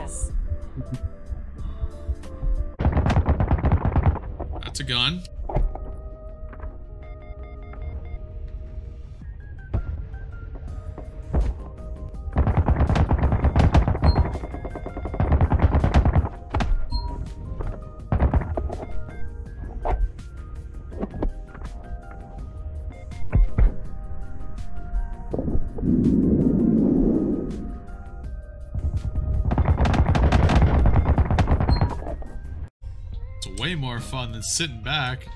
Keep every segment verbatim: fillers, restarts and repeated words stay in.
Yes. That's a gun. It's way more fun than sitting back.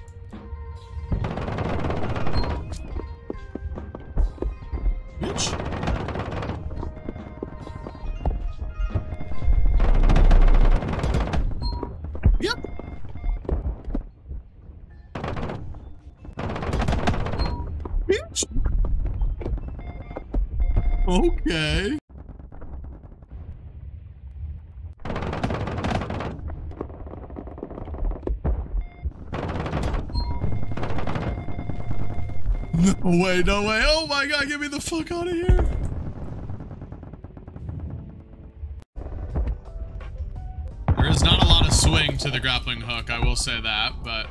Bitch. Yep. Bitch. Okay. No way, no way. Oh my god, get me the fuck out of here. There is not a lot of swing to the grappling hook, I will say that, but